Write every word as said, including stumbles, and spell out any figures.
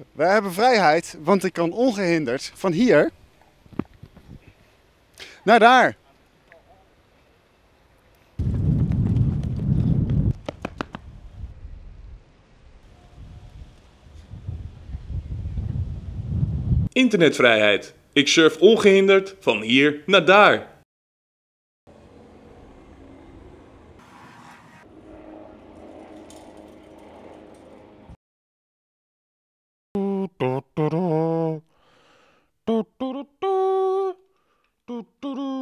Wij hebben vrijheid, want ik kan ongehinderd van hier naar daar. Internetvrijheid. Ik surf ongehinderd van hier naar daar. Do do do do do do do do do.